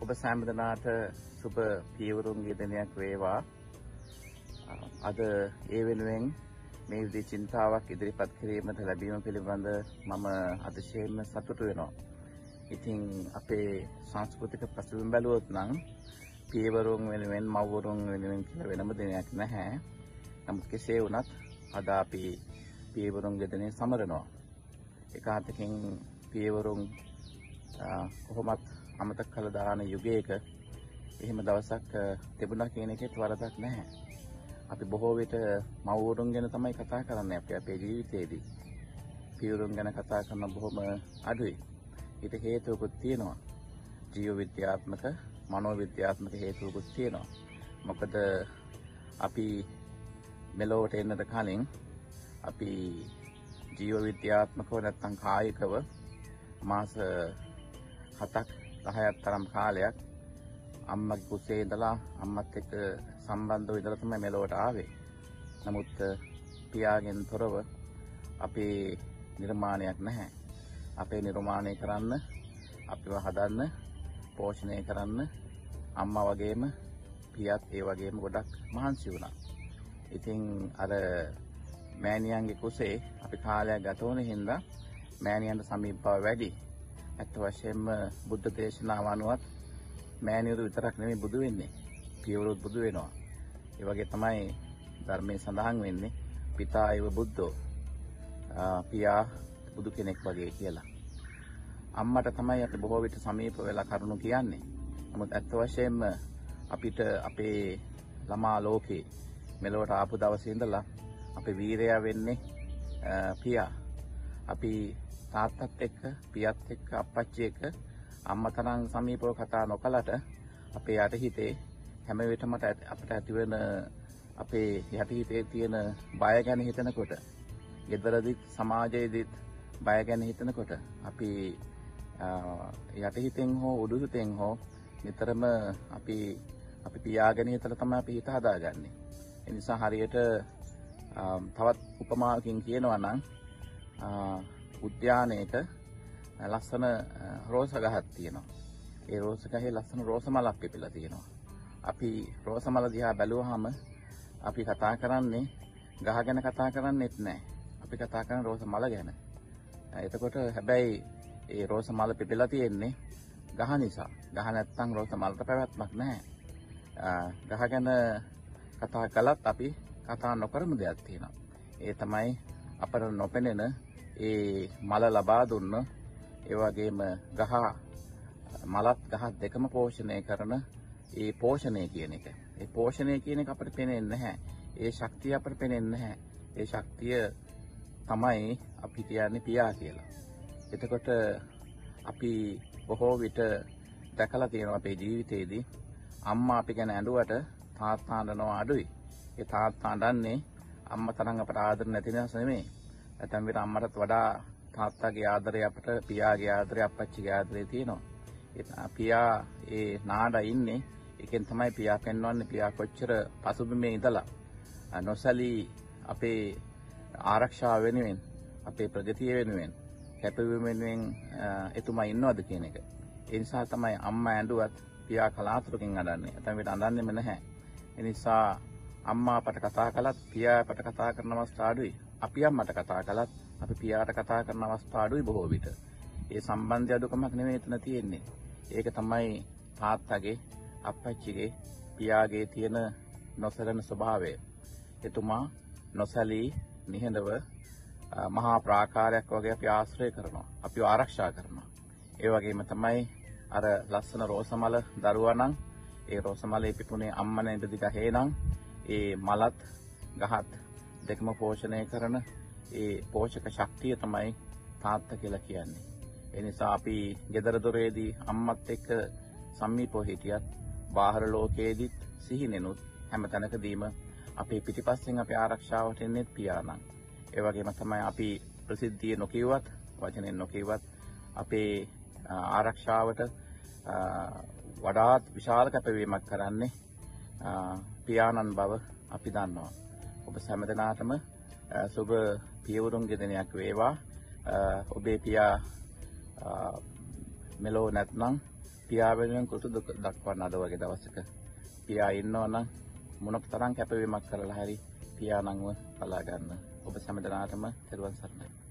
ඔබ සෑම දිනාට සුබ පියවරුන්ගේ දිනයක් වේවා. අද ඒ වෙනුවෙන් මේ විදිහේ චින්තාවක් ඉදිරිපත් කිරීමට ලැබීම පිළිබඳ මම අතිශයින්ම සතුටු වෙනවා. ඉතින් අපේ සංස්කෘතික පසුබිම බැලුවොත් නම් පියවරුන් වෙනුවෙන් මව්වරුන් වෙනුවෙන් කියලා වෙනම දිනයක් නැහැ. නමුත් කෙසේ වුණත් අද අපි පියවරුන්ගේ දිනේ සමරනවා. ඒකාතකින් පියවරුන් කොහොමත් අමතක කළ දාන යුගයක එහෙම දවසක් තිබුණා කියන එකේ වරදක් නැහැ. අපි බොහෝ විට මව්වරුන් ගැන තමයි කතා කරන්නේ අපේ ජීවිතේදී. පියවරුන් ගැන කතා කරන බොහොම අඩුයි. ඊට හේතුවකුත් තියෙනවා. ජීව විද්‍යාත්මක, මනෝ විද්‍යාත්මක හේතුවකුත් තියෙනවා. මොකද අපි මෙලොවට එන්නට කලින් අපි ජීව විද්‍යාත්මකව නැත්නම් කායිකව මාස 7ක් 10ක් තරම් කාලයක් අම්මගේ කුසේ ඉඳලා අම්මත් එක්ක සම්බන්ධව ඉඳලා තමයි මෙලොවට ආවේ. නමුත් පියාගෙන් තොරව අපේ නිර්මාණයක් නැහැ. අපේ නිර්මාණය කරන්න, අපිව හදන්න, පෝෂණය කරන්න අම්මා වගේම පියාත් ඒ වගේම ගොඩක් මහන්සි වුණා. ඉතින් අර මෑණියන්ගේ කුසේ අපි කාලයක් ගත වුණ හින්දා මෑණියන්ට සමීප බව වැඩි. ඇත්ත වශයෙන්ම බුද්ධ දේශනාව අනුවත් මෑණියරු විතරක් නෙමෙයි බුදු වෙන්නේ. පියවරුත් බුදු වෙනවා. ඒ වගේ තමයි ධර්මයේ සඳහන් වෙන්නේ පිතා ඒව බුද්ධෝ. පියා බුදු කෙනෙක් වගේ කියලා. අම්මට තමයි අපි බොහෝ විට සමීප වෙලා කරුණු කියන්නේ. නමුත් ඇත්ත වශයෙන්ම අපිට අපේ ළමා ලෝකේ මෙලොවට ආපු දවසේ ඉඳලා අපේ වීරයා වෙන්නේ පියා. අපි තාත්තත් එක්ක, පියත් එක්ක, අප්පච්චි එක්ක අම්මා තරම් සමීපව කතා නොකලට අපේ යටිහිතේ හැම විටම අපිට ඇතිවෙන අපේ යටිහිතේ තියෙන බය ගැන හිතනකොට, ගෙදරදිත් සමාජයේදිත් බය ගැන හිතනකොට අපි යටිහිතෙන් හෝ උඩුහිතෙන් හෝ නිතරම අපි පියා ගැන හිතලා තමයි අපි හිත හදාගන්නේ. ඒ නිසා හරියට තවත් උපමාවකින් කියනවා නම් උද්‍යානයක ලස්සන රෝස ගහක් තියෙනවා. ඒ රෝස ගහේ ලස්සන රෝස මලක් පිපිලා තියෙනවා. අපි රෝස මල දිහා බැලුවාම අපි කතා කරන්නේ ගහ ගැන කතා කරන්නේත් නැහැ. අපි කතා කරන්නේ රෝස මල ගැන. එතකොට හැබැයි ඒ රෝස මල පිපිලා තියෙන්නේ ගහ නිසා. ගහ නැත්තම් රෝස මලට පැවැත්මක් නැහැ. ගහ ගැන කතා කළත් අපි කතා නොකරමු දෙයක් තියෙනවා. ඒ තමයි අපට නොපෙනෙන ඒ මල ලබා දුන්න, ඒ වගේම ගහ මලත් ගහත් දෙකම පෝෂණය කරන ඒ පෝෂණය කියන එක. ඒ පෝෂණය කියන එක අපිට පේන්නේ නැහැ. ඒ ශක්තිය අපිට පේන්නේ නැහැ. ඒ ශක්තිය තමයි අපි කියන්නේ පියා කියලා. එතකොට අපි බොහෝ විට දැකලා තියෙනවා අපේ ජීවිතේදී අම්මා අපි ගැන ඇඬුවට තාත්තා අඬනවා අඩුයි. ඒ තාත්තා අඬන්නේ අම්මා තරම් අපට ආදර නැති නිසා නෙමෙයි. නැත්නම් විතර අම්මටත් වඩා තාත්තාගේ ආදරය අපට, පියාගේ ආදරය, අප්පච්චිගේ ආදරය තියෙනවා. පියා ඒ නාඩ ඉන්නේ. ඒකෙන් තමයි පියා පෙන්වන්නේ පියා කොච්චර පසුබිමේ ඉඳලා නොසලී අපේ ආරක්ෂාව වෙනුවෙන්, අපේ ප්‍රගතිය වෙනුවෙන්, කැපවීම වෙනුවෙන් එතුමා ඉන්නවද කියන එක. ඒ නිසා තමයි අම්මා ඇඬුවත් පියා කලාතුරකින් අඬන්නේ. නැත්නම් විතර අඬන්නේම නැහැ. ඒ නිසා අම්මා අපට කතා කළත් පියා අපට කතා කරන අවස්ථා අඩුයි. අපි අම්මට කතා කළත් අපි පියාට කතා කරන අවස්ථා අඩුයි බොහෝ විට. ඒ සම්බන්ධය අඩුකමක් නෙමෙයි එතන තියෙන්නේ. ඒක තමයි තාත්තගේ, අප්පච්චිගේ, පියාගේ තියෙන නොසැලෙන ස්වභාවය. එතුමා නොසැලී නිහඬව මහා ප්‍රාකාරයක් වගේ අපි ආශ්‍රය කරනවා. අපිව ආරක්ෂා කරනවා. ඒ වගේම තමයි අර ලස්සන රෝසමල දරුවා නම් ඒ රෝසමලේ පිපුණේ අම්මනේ ඉඳි ගහේ නම් ඒ මලත් ගහත් දෙකම පෝෂණය කරන ඒ පෝෂක ශක්තිය තමයි තාත්තා කියලා කියන්නේ. ඒ නිසා අපි ගෙදර දොරේදී අම්මත් එක්ක සමීපව හිටියත් බාහිර ලෝකයේදීත් සිහිනෙනුත් හැම තැනකදීම අපේ පිටිපස්සෙන් අපි ආරක්ෂාවට එන්නේ පියාණන්. ඒ වගේම තමයි අපි ප්‍රසිද්ධිය නොකියුවත්, වචනෙන් නොකියුවත් අපේ ආරක්ෂාවට වඩාත් විශාල කැපවීමක් කරන්නේ පියාණන් බව අපි දන්නවා. ඔබ හැම දිනාටම සුබ පියවරුන්ගේ දිනයක් වේවා. ඔබේ පියා මෙලෝ නැත්නම් පියා වෙනුවෙන් කෘතඥ දක්වන්න අද වගේ දවසක පියා ඉන්නවා නම් මොන තරම් කැපවීමක් කරලා හරි පියා නංව බලා ගන්න. ඔබ සෑම දිනාටම තෙරුවන් සරණයි.